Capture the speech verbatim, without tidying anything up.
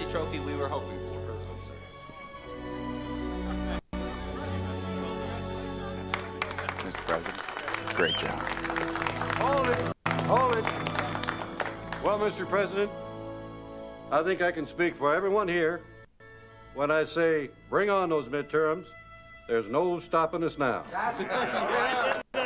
trophy we were hoping for. Mister President, great job. Hold it. Hold it. Well, Mister President, I think I can speak for everyone here when I say bring on those midterms. There's no stopping us now.